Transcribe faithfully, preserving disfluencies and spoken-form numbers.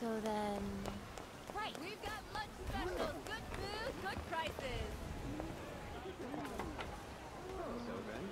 So then... Right, we've got lunch specials, good food, good prices. So then,